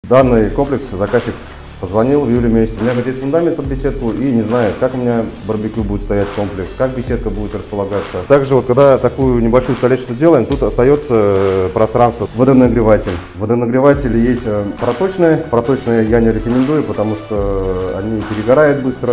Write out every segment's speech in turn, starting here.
Данный комплекс заказчик позвонил в июле месяце. У меня готовит фундамент под беседку и не знаю, как у меня барбекю будет стоять комплекс, как беседка будет располагаться. Также вот когда такую небольшую столешницу делаем, тут остается пространство. Водонагреватель. Водонагреватель есть проточные. Проточные я не рекомендую, потому что они перегорают быстро.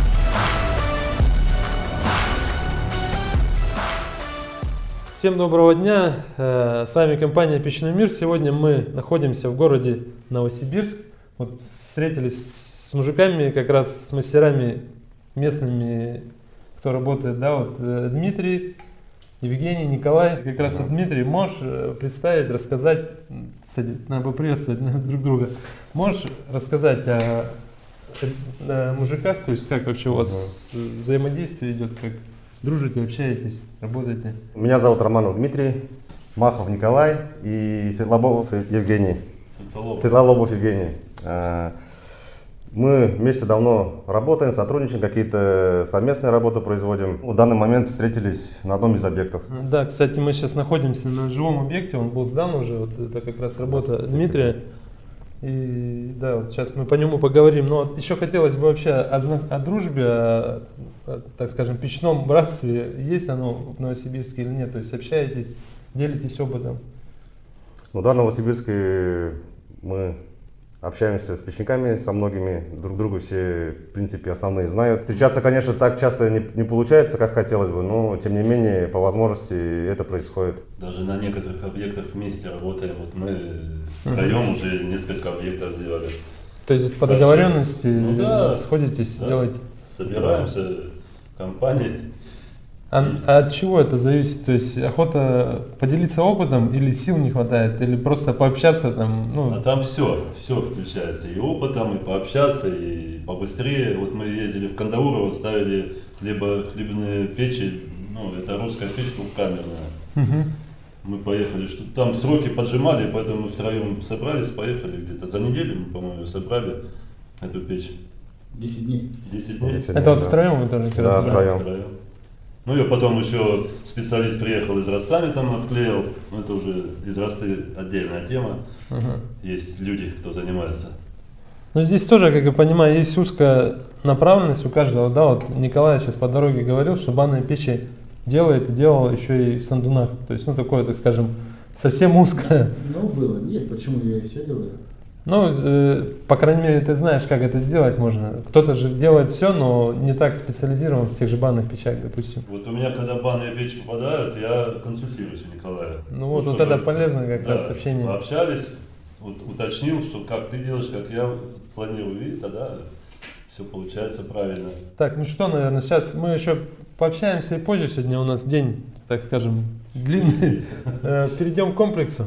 Всем доброго дня, с вами компания Печной Мир. Сегодня мы находимся в городе Новосибирск. Вот встретились с мужиками, как раз с мастерами местными, кто работает, да, вот Дмитрий, Евгений, Николай. Как раз вот Дмитрий, можешь представить, рассказать, надо поприветствовать друг друга, можешь рассказать о мужиках, то есть как вообще у вас взаимодействие идет, как дружите, общаетесь, работаете? Меня зовут Романов Дмитрий, Махов Николай и Светлолобов Евгений. Светлолобов Евгений. Мы вместе давно работаем, сотрудничаем, какие-то совместные работы производим. В данный момент встретились на одном из объектов. Да, кстати, мы сейчас находимся на живом объекте, он был сдан уже, вот это как раз работа Дмитрия. И да, вот сейчас мы по нему поговорим. Но вот еще хотелось бы вообще о дружбе, так скажем, печном братстве. Есть оно в Новосибирске или нет? То есть общаетесь, делитесь опытом? Ну да, в Новосибирске мы общаемся с печниками, со многими, друг друга все, в принципе, основные знают. Встречаться, конечно, так часто не получается, как хотелось бы, но, тем не менее, по возможности это происходит. Даже на некоторых объектах вместе работаем. Вот мы втроем уже несколько объектов сделали. То есть по договоренности сходитесь, да, делаете? Собираемся в компании. А от чего это зависит? То есть охота поделиться опытом или сил не хватает, или просто пообщаться там? Ну... А там все включается. И опытом, и пообщаться, и побыстрее. Вот мы ездили в Кандаурово, ставили хлебные печи, ну это русская печь двухкамерная. Мы поехали, что там сроки поджимали, поэтому мы втроем собрались, поехали где-то за неделю, мы, по-моему, собрали эту печь. 10 дней. 10 дней. Это вот втроем вы тоже? Да, втроем. Ну и потом еще специалист приехал из Россами, там отклеил, но это уже из Россы отдельная тема, есть люди, кто занимается. Но здесь тоже, как я понимаю, есть узкая направленность у каждого, да, вот Николай сейчас по дороге говорил, что банные печи делает и делал еще и в Сандунах, то есть, ну такое, так скажем, совсем узкое. Ну было, нет, почему я и все делаю. Ну, по крайней мере, ты знаешь, как это сделать можно. Кто-то же делает все, но не так специализирован в тех же банных печах, допустим. Вот у меня, когда банные печи попадают, я консультируюсь у Николая. Ну вот это полезно как раз общение. Общались, вот, уточнил, что как ты делаешь, как я планирую, и тогда все получается правильно. Так, ну что, наверное, сейчас мы еще пообщаемся и позже. Сегодня у нас день, так скажем, длинный. Перейдем к комплексу.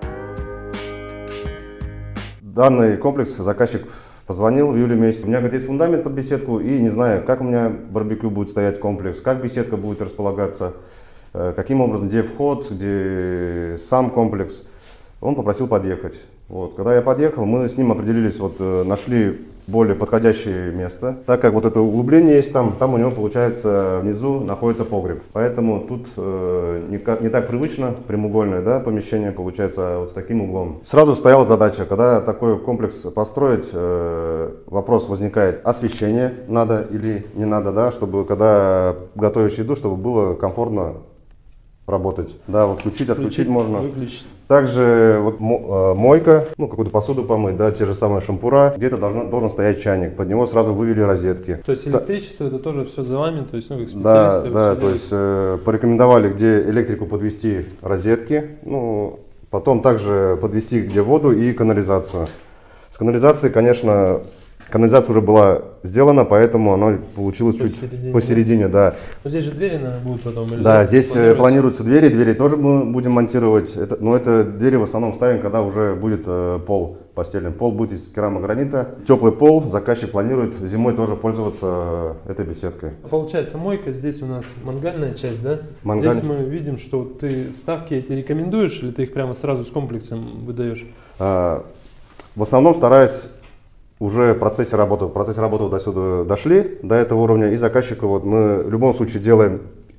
Данный комплекс заказчик позвонил в июле месяце. У меня готовит фундамент под беседку и не знаю, как у меня барбекю будет стоять комплекс, как беседка будет располагаться, каким образом, где вход, где сам комплекс. Он попросил подъехать. Вот. Когда я подъехал, мы с ним определились, вот, нашли более подходящее место. Так как вот это углубление есть там у него, получается, внизу находится погреб. Поэтому тут не так привычно, прямоугольное, да, помещение получается вот с таким углом. Сразу стояла задача, когда такой комплекс построить, вопрос возникает: освещение надо или не надо, да, чтобы когда готовишь еду, чтобы было комфортно работать. Да, вот включить, отключить можно. Выключить. Также вот мойка, ну какую-то посуду помыть, да, те же самые шампура. Где-то должен стоять чайник, под него сразу вывели розетки. То есть электричество это тоже все за вами, то есть, ну, как специалисты? Да, то есть порекомендовали, где электрику подвести розетки, ну потом также подвести где воду и канализацию. С канализацией, конечно, канализация уже была сделана, поэтому она получилась чуть посередине, да. Но здесь же двери, наверное, будут потом? Да, здесь планируются двери тоже мы будем монтировать. Но это двери в основном ставим, когда уже будет пол постелен. Пол будет из керамогранита. Теплый пол, заказчик планирует зимой тоже пользоваться этой беседкой. Получается, мойка, здесь у нас мангальная часть, да? Здесь мы видим, что ты вставки эти рекомендуешь, или ты их прямо сразу с комплексом выдаешь? В основном стараюсь уже в процессе работы до сюда дошли, до этого уровня, и заказчику вот мы в любом случае делаем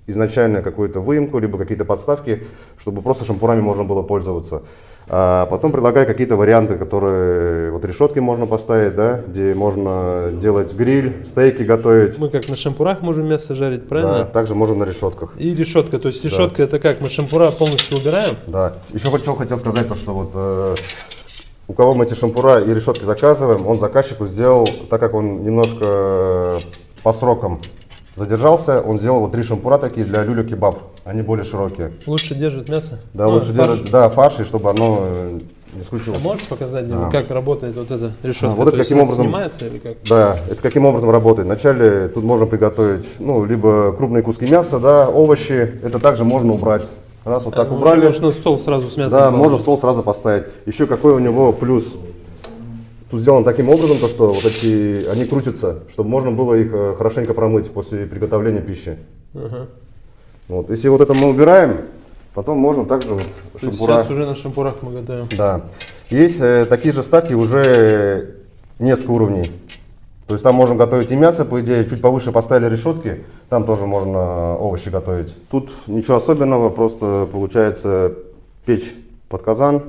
изначально какую-то выемку, либо какие-то подставки, чтобы просто шампурами можно было пользоваться. А потом предлагаю какие-то варианты, которые вот решетки можно поставить, да, где можно делать гриль, стейки готовить. Мы как на шампурах можем мясо жарить, Да, правильно? также можем на решетках. И решетка, то есть решетка это как? Мы шампура полностью убираем? Да. Еще хотел сказать, то, что вот у кого мы эти шампура и решетки заказываем, он заказчику сделал, так как он немножко по срокам задержался, он сделал вот 3 шампура такие для люля-кебаб, они более широкие. Лучше держит мясо? Да, лучше держать, да, фарш, и чтобы оно не скрутилось. А можешь показать, Дима, как работает вот эта решетка? Вот это То есть каким она образом снимается или как? Да, это каким образом работает. Вначале тут можно приготовить, ну, либо крупные куски мяса, да, овощи, это также можно убрать. Раз вот так убрали. Можно стол сразу с мясом. Да, можно стол сразу поставить. Еще какой у него плюс. Тут сделано таким образом, то, что вот эти, они крутятся, чтобы можно было их хорошенько промыть после приготовления пищи. Ага. Вот. Если вот это мы убираем, потом можно также шампура. Сейчас уже на шампурах мы готовим. Да. Есть такие же вставки уже несколько уровней. То есть там можно готовить и мясо, по идее, чуть повыше поставили решетки, там тоже можно овощи готовить. Тут ничего особенного, просто получается печь под казан.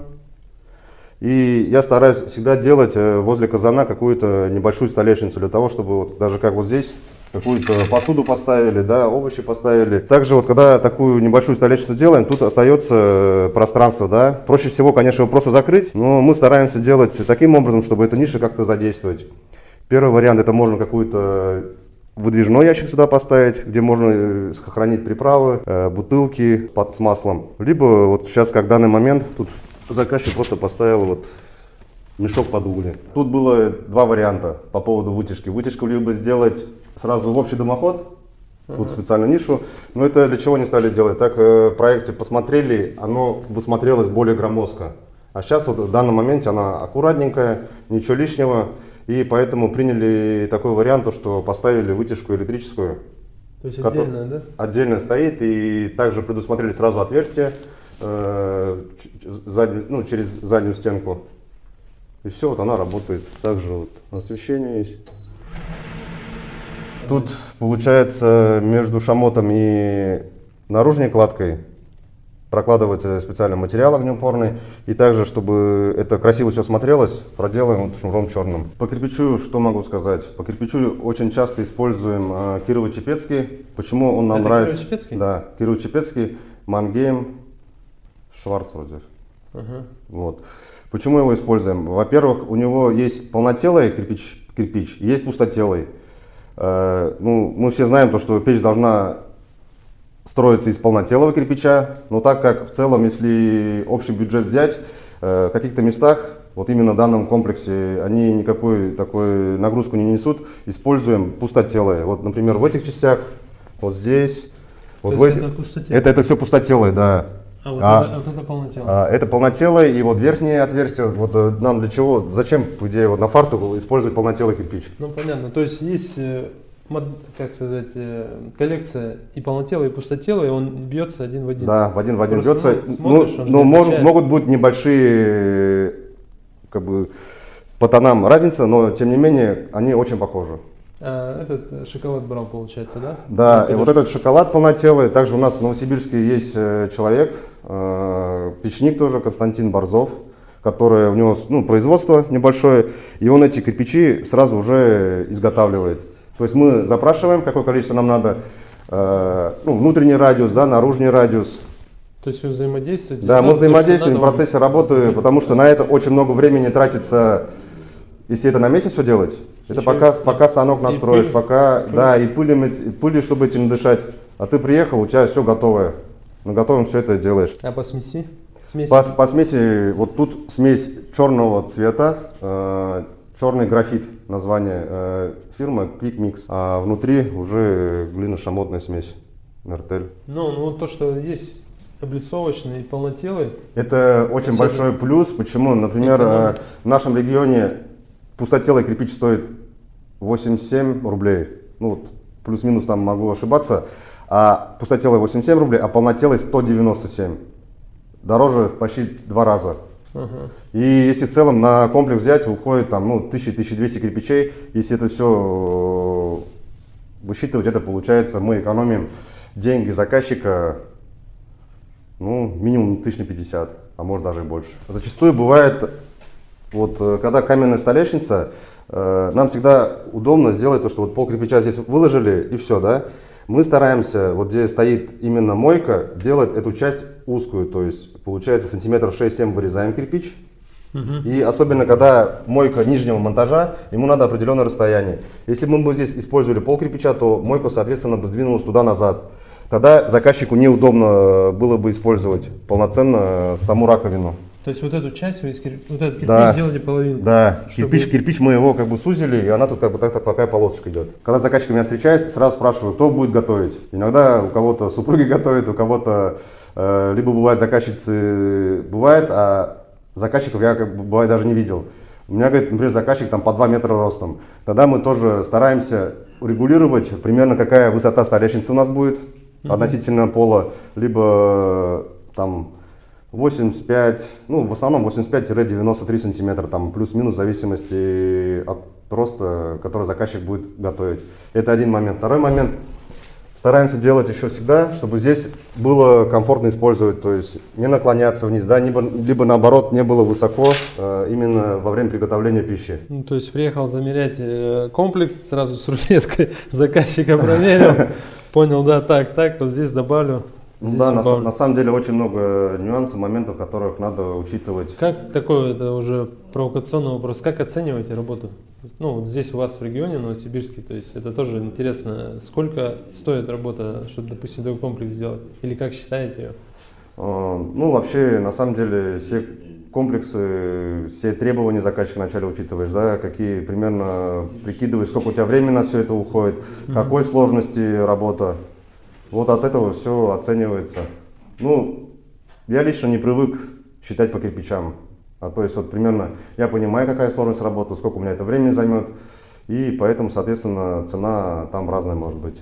И я стараюсь всегда делать возле казана какую-то небольшую столешницу, для того, чтобы вот, даже как вот здесь какую-то посуду поставили, да, овощи поставили. Также вот когда такую небольшую столешницу делаем, тут остается пространство, да. Проще всего, конечно, его просто закрыть, но мы стараемся делать таким образом, чтобы эту нишу как-то задействовать. Первый вариант — это можно какой-то выдвижной ящик сюда поставить, где можно хранить приправы, бутылки с маслом. Либо вот сейчас, как в данный момент, тут заказчик просто поставил вот мешок под угли. Тут было 2 варианта по поводу вытяжки. Вытяжку либо сделать сразу в общий дымоход, тут специальную нишу, но это для чего не стали делать? Так в проекте посмотрели, оно бы смотрелось более громоздко. А сейчас вот в данном моменте она аккуратненькая, ничего лишнего, и поэтому приняли такой вариант, что поставили вытяжку электрическую. То есть отдельно, да? Отдельно стоит, и также предусмотрели сразу отверстие через заднюю стенку. И все, вот она работает. Также вот освещение есть. Тут получается между шамотом и наружной кладкой прокладывается специальный материал огнеупорный. И также, чтобы это красиво все смотрелось, проделаем вот шнуром черным. По кирпичу что могу сказать? По кирпичу очень часто используем Кирово-Чепецкий. Почему он нам нравится? Кирово-Чепецкий? Да, Кирово-Чепецкий, Мангейм, Шварц вроде. Вот. Почему его используем? Во-первых, у него есть полнотелый кирпич, есть пустотелый. Мы все знаем, что печь должна строиться из полнотелого кирпича, но так как в целом, если общий бюджет взять, в каких-то местах, вот именно в данном комплексе, они никакой такой нагрузку не несут, используем пустотелые. Вот, например, в этих частях, вот здесь, вот в этих, это все пустотелые, да. Вот это полнотелое. Это полнотелое, и вот верхнее отверстие, вот нам для чего, зачем, по идее, вот на фартук использовать полнотелый кирпич? Ну понятно, то есть есть, как сказать, коллекция и полнотелый, и пустотелый, и он бьется один в один. Да, в один бьется. Смотришь, но могут быть небольшие, как бы, по тонам разница, но тем не менее они очень похожи. Этот шоколад брал, получается, да? Да, и вот этот шоколад полнотелый. Также у нас в Новосибирске есть человек, печник тоже, Константин Борзов, который у него производство небольшое, и он эти кирпичи сразу уже изготавливает. То есть мы запрашиваем, какое количество нам надо, внутренний радиус, да, наружный радиус. То есть вы взаимодействуете? Да, мы взаимодействуем в процессе работы, потому что на это очень много времени тратится, если это на месяц все делать. Это пока станок настроишь, и пыли, чтобы этим дышать. А ты приехал, у тебя все готовое. На готовом все это делаешь. А по смеси? По смеси, вот тут смесь черного цвета, черный графит, название фирмы Quick Mix. А внутри уже глино-шамотная смесь, Мертель. Ну, то, что есть облицовочный и полнотелый. Это очень большой плюс. Почему? Например, в нашем регионе пустотелый кирпич стоит 87 рублей, плюс-минус там могу ошибаться, а пустотелый 87 рублей, а полнотелый 197. Дороже почти 2 раза. И если в целом на комплекс взять, уходит там 1000-1200 кирпичей, если это все высчитывать, это получается, мы экономим деньги заказчика, ну, минимум 1050, а может даже и больше. Зачастую бывает, вот когда каменная столешница, нам всегда удобно сделать то, что вот пол кирпича здесь выложили и все, да. Мы стараемся, вот где стоит именно мойка, делать эту часть узкую, то есть получается сантиметров 6-7 вырезаем кирпич. И особенно когда мойка нижнего монтажа, ему надо определенное расстояние. Если бы мы здесь использовали пол кирпича, то мойка, соответственно, бы сдвинулась туда-назад. Тогда заказчику неудобно было бы использовать полноценно саму раковину. То есть вот эту часть вы вот этот кирпич Да. делаете половину? Да, чтобы... кирпич мы его как бы сузили, и она тут как бы такая полосочка идет. Когда заказчик меня встречает, сразу спрашиваю, кто будет готовить. Иногда у кого-то супруги готовят, у кого-то либо бывает заказчицы бывает, а заказчиков я как бы бывает даже не видел. У меня, говорит, например, заказчик там по 2 метра ростом. Тогда мы тоже стараемся урегулировать примерно какая высота столешницы у нас будет относительно пола, либо там 85, ну в основном 85-93 сантиметра, там плюс-минус в зависимости от роста, который заказчик будет готовить. Это один момент. Второй момент. Стараемся делать еще всегда, чтобы здесь было комфортно использовать, то есть не наклоняться вниз, да, либо наоборот не было высоко именно во время приготовления пищи. Ну, то есть приехал замерять комплекс, сразу с рулеткой заказчика проверил, понял, да, так, вот здесь добавлю. Ну, да, на самом деле очень много нюансов, моментов, которых надо учитывать. Как такой, это уже провокационный вопрос, как оцениваете работу? Ну, вот здесь у вас в регионе, Новосибирске, то есть это тоже интересно, сколько стоит работа, чтобы, допустим, такой комплекс сделать? Или как считаете ее? Ну, вообще, на самом деле, все комплексы, все требования заказчика вначале учитываешь, да, какие примерно прикидываешь, сколько у тебя времени на все это уходит, какой сложности работа. Вот от этого все оценивается. Ну, я лично не привык считать по кирпичам. То есть вот примерно я понимаю, какая сложность работы, сколько у меня это времени займет. И поэтому, соответственно, цена там разная может быть.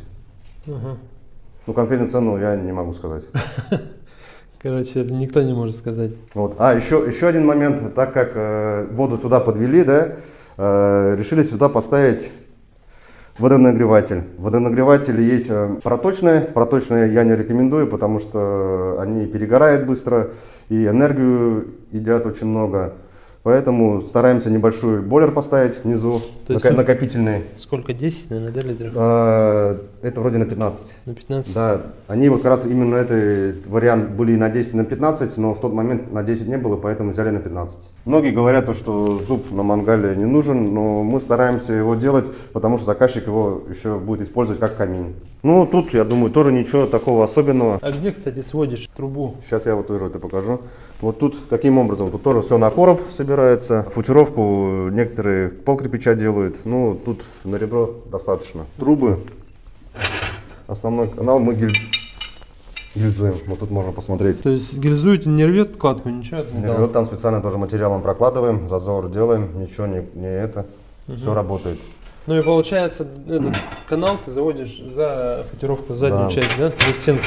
Ну, конкретную цену я не могу сказать. Короче, это никто не может сказать. Вот. Еще один момент. Так как воду сюда подвели, да, решили сюда поставить водонагреватель. В водонагревателе есть проточные. Проточные я не рекомендую, потому что они перегорают быстро и энергию едят очень много. Поэтому стараемся небольшой бойлер поставить внизу, накопительный. Сколько? 10, наверное, да, литров? Это вроде на 15. На 15? Да, они вот как раз именно этот вариант были на 10, на 15, но в тот момент на 10 не было, поэтому взяли на 15. Многие говорят, что зуб на мангале не нужен, но мы стараемся его делать, потому что заказчик его еще будет использовать как камин. Ну, тут, я думаю, тоже ничего такого особенного. А где, кстати, сводишь трубу? Сейчас я вот тоже это покажу. Вот тут каким образом? Тут тоже все на короб собирается. Футировку некоторые пол кирпича делают. Ну, тут на ребро достаточно. Трубы. Основной канал мы гильзуем. Вот тут можно посмотреть. То есть гильзуете, не рвет кладку, ничего? Не рвет, там специально тоже материалом прокладываем, зазор делаем, ничего не это. Все работает. Ну и получается, этот канал ты заводишь за футировку, заднюю часть, да? За стенку.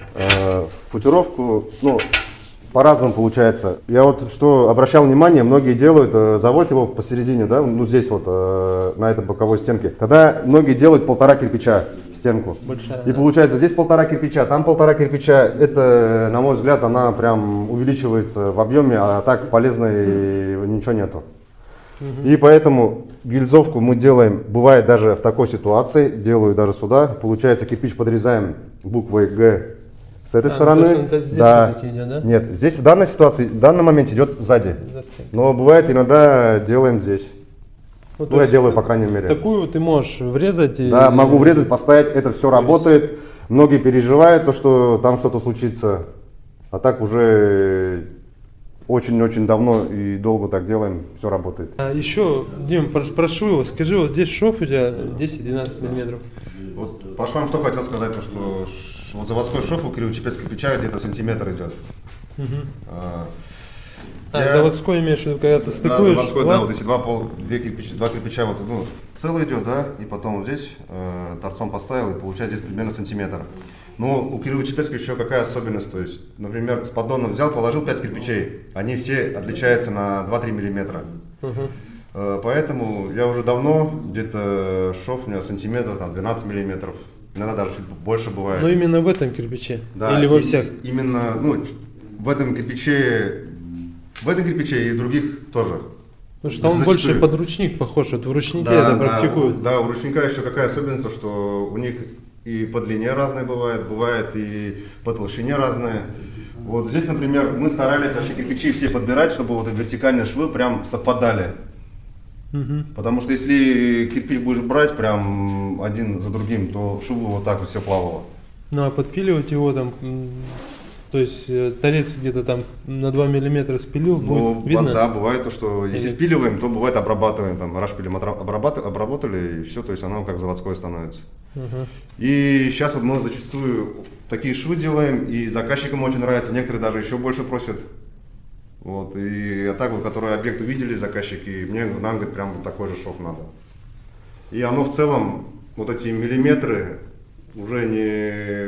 Футировку, ну, по-разному получается. Я вот что обращал внимание, многие делают, заводят его посередине, да, ну здесь вот, на этой боковой стенке. Тогда многие делают 1,5 кирпича стенку. Большая, и получается здесь 1,5 кирпича, там 1,5 кирпича. Это, на мой взгляд, она прям увеличивается в объеме, а так полезной ничего нету. И поэтому гильзовку мы делаем, бывает даже в такой ситуации, делаю даже сюда. Получается, кирпич подрезаем буквой Г с этой стороны. То есть здесь да. идет, да? Нет, здесь в данной ситуации, в данный момент идет сзади. Но бывает иногда делаем здесь. Ну, я делаю, по крайней мере. Такую ты можешь врезать. Да, могу врезать, поставить, это все работает. Многие переживают, то, что там что-то случится. А так уже очень-очень давно и долго так делаем, все работает. А еще, Дим, прошу его, скажи, вот здесь шов у тебя 10-12 миллиметров. Вот по швам что хотел сказать, то, что вот заводской шов у кривочепецкого кирпича где-то сантиметр идет. Заводской имеешь в виду, когда ты стыкуешь? Да, заводской, да, вот если два кирпича вот, ну, целый идет, да, и потом вот здесь торцом поставил, и получается здесь примерно сантиметр. Но у Кирово-Чепецка еще какая особенность, то есть, например, с поддоном взял, положил 5 кирпичей, они все отличаются на 2-3 миллиметра. Поэтому я уже давно, где-то шов у меня сантиметр, там 12 миллиметров. иногда даже чуть больше бывает. Но именно в этом кирпиче? Да, Или во всех? Именно, ну, в этом кирпиче и в других тоже. Потому что он больше под ручник похож, вот в ручнике это практикуют. Да, у ручника еще какая особенность, то, что у них и по длине разные бывает и по толщине разные. Вот здесь, например, мы старались вообще кирпичи все подбирать, чтобы вот вертикальные швы прям совпадали. Потому что если кирпич будешь брать прям один за другим, то швы вот так вот все плавало. Ну а подпиливать его там, то есть торец где-то там на 2 миллиметра спилил, будет видно? Да, бывает то, что если спиливаем, то бывает обрабатываем, там рашпилем обработали и все, то есть оно как заводское становится. И сейчас вот мы зачастую такие швы делаем, и заказчикам очень нравится, некоторые даже еще больше просят. Вот, и так вот, которые объект увидели заказчики, нам говорит, прям такой же шов надо. И оно в целом, вот эти миллиметры уже не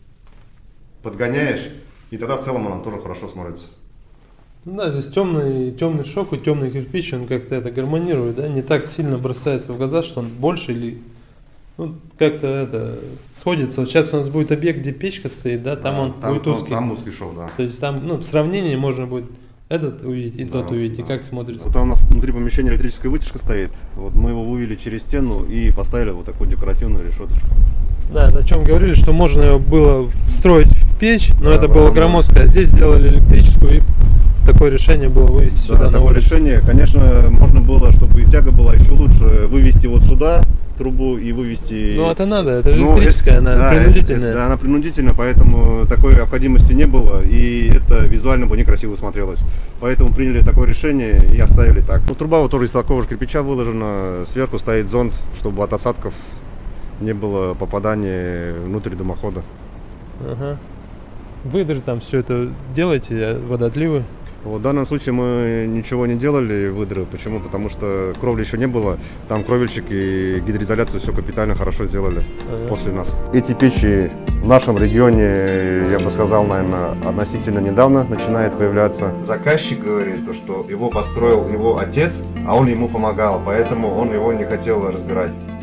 подгоняешь, и тогда в целом оно тоже хорошо смотрится. Ну да, здесь темный шов и темный кирпич, он как-то это гармонирует, да, не так сильно бросается в глаза, что он больше или как-то это сходится. Вот сейчас у нас будет объект, где печка стоит, да, там будет узкий. Там узкий шов, да. То есть там, в сравнении можно будет этот увидеть и тот увидеть, и как смотрится. Вот там у нас внутри помещения электрическая вытяжка стоит, вот мы его вывели через стену и поставили вот такую декоративную решеточку. Да, о чем говорили, что можно его было встроить в печь, но это было громоздко, а здесь сделали электрическую, и такое решение было вывести сюда на улицу. Решение, конечно, можно было, чтобы и тяга была еще лучше, вывести вот сюда трубу и вывести. Ну это надо, это же электрическая, она принудительная. Да, она принудительная, поэтому такой необходимости не было, и это визуально бы некрасиво смотрелось. Поэтому приняли такое решение и оставили так. Ну, труба вот тоже из такого же кирпича выложена, сверху стоит зонд, чтобы от осадков не было попадания внутрь дымохода. Ага. Выдры там все это делаете, водоотливы? В данном случае мы ничего не делали, выдры. Почему? Потому что кровли еще не было. Там кровельщик и гидроизоляцию все капитально хорошо сделали после нас. Эти печи в нашем регионе, я бы сказал, наверное, относительно недавно начинает появляться. Заказчик говорит, что его построил его отец, а он ему помогал, поэтому он его не хотел разбирать.